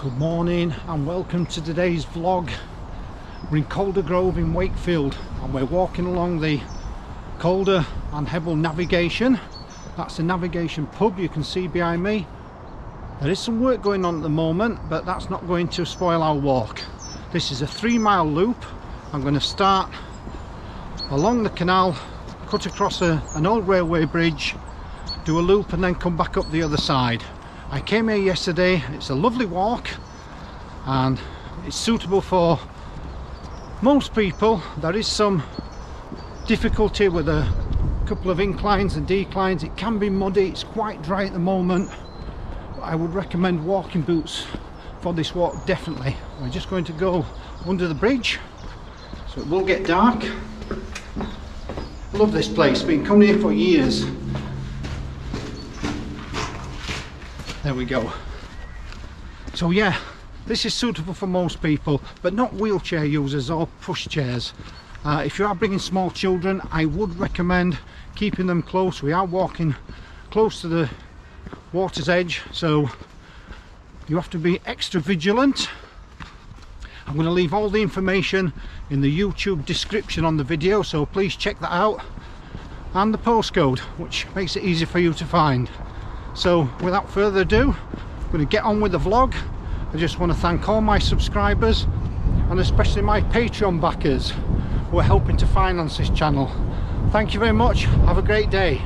Good morning and welcome to today's vlog. We're in Calder Grove in Wakefield and we're walking along the Calder and Hebble navigation. That's the navigation pub you can see behind me. There is some work going on at the moment, but that's not going to spoil our walk. This is a 3-mile loop. I'm going to start along the canal, cut across an old railway bridge, do a loop and then come back up the other side. I came here yesterday. It's a lovely walk and it's suitable for most people. There is some difficulty with a couple of inclines and declines. It can be muddy, it's quite dry at the moment. I would recommend walking boots for this walk, definitely. We're just going to go under the bridge, so it will get dark. Love this place, been coming here for years. There we go. So yeah, this is suitable for most people, but not wheelchair users or pushchairs. If you are bringing small children, I would recommend keeping them close. We are walking close to the water's edge, so you have to be extra vigilant. I'm going to leave all the information in the YouTube description on the video, so please check that out, and the postcode, which makes it easy for you to find. So without further ado, I'm going to get on with the vlog. I just want to thank all my subscribers and especially my Patreon backers who are helping to finance this channel. Thank you very much. Have a great day.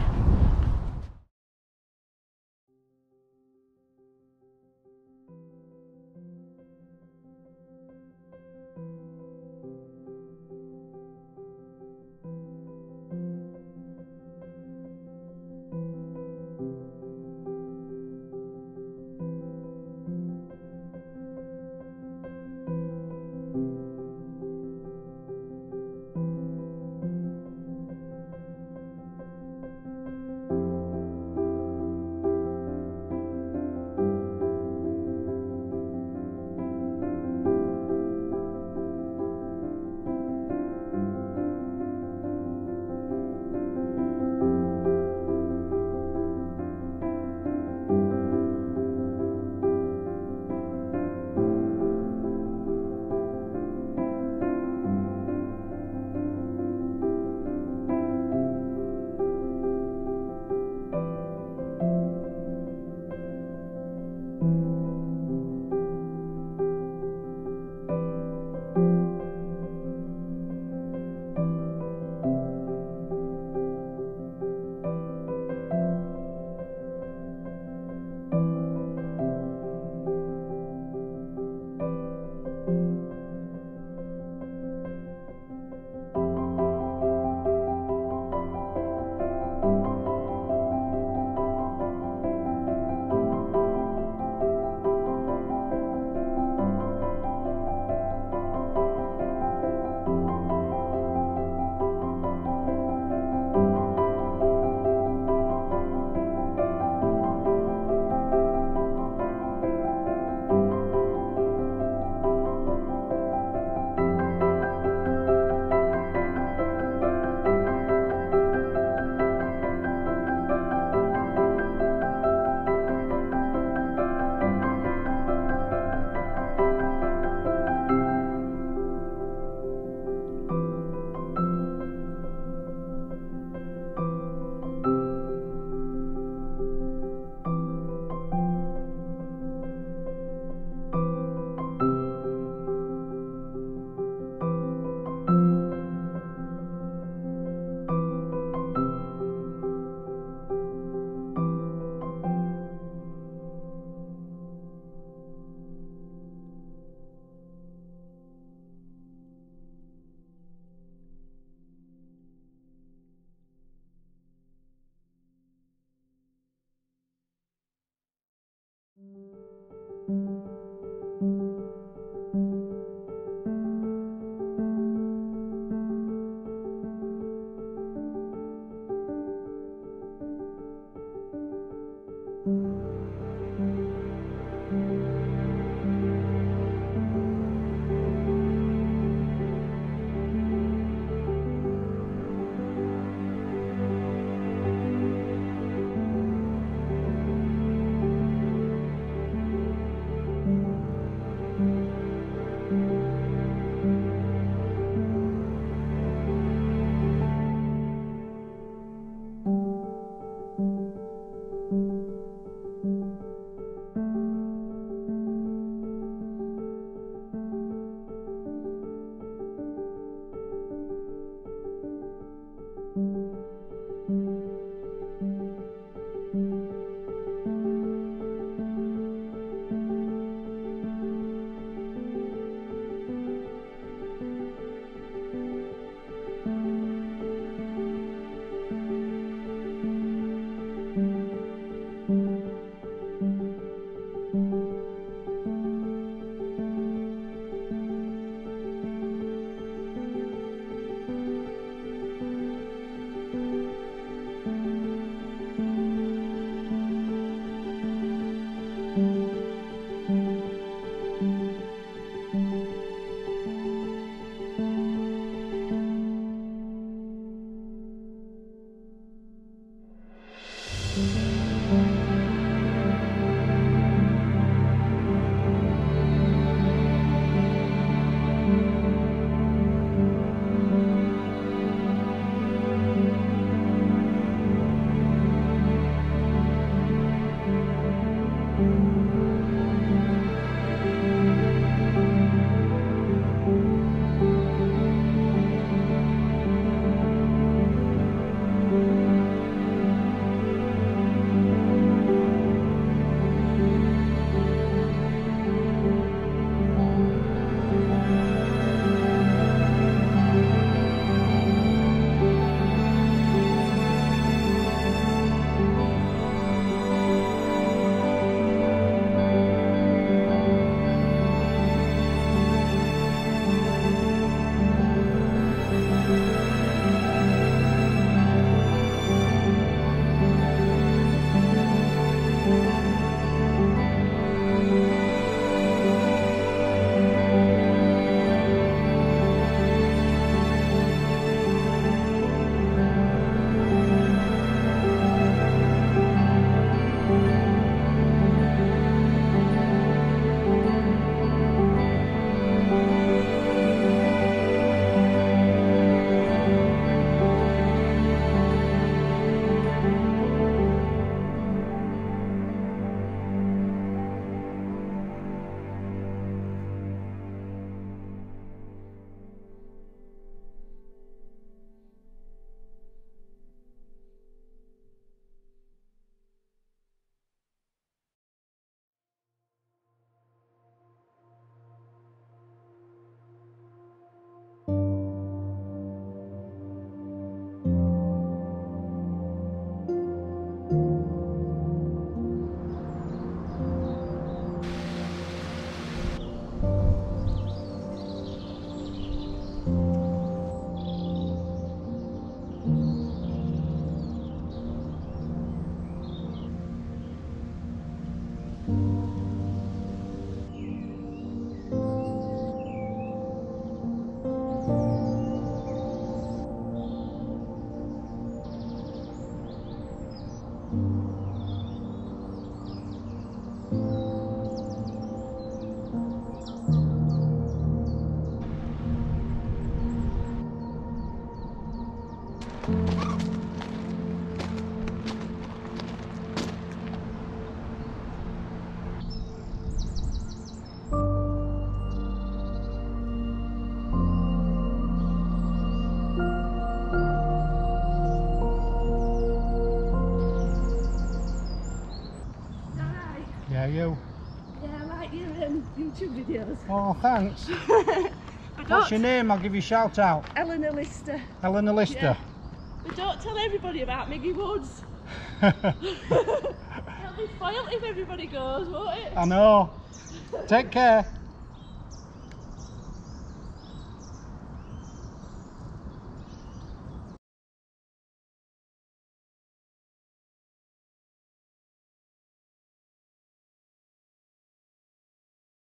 Yeah, you. Yeah, I like your YouTube videos. Oh, thanks. But What's your name? I'll give you a shout out. Eleanor Lister. Eleanor Lister. Yeah. But don't tell everybody about Miggy Woods. It'll be spoiled if everybody goes, won't it? I know. Take care.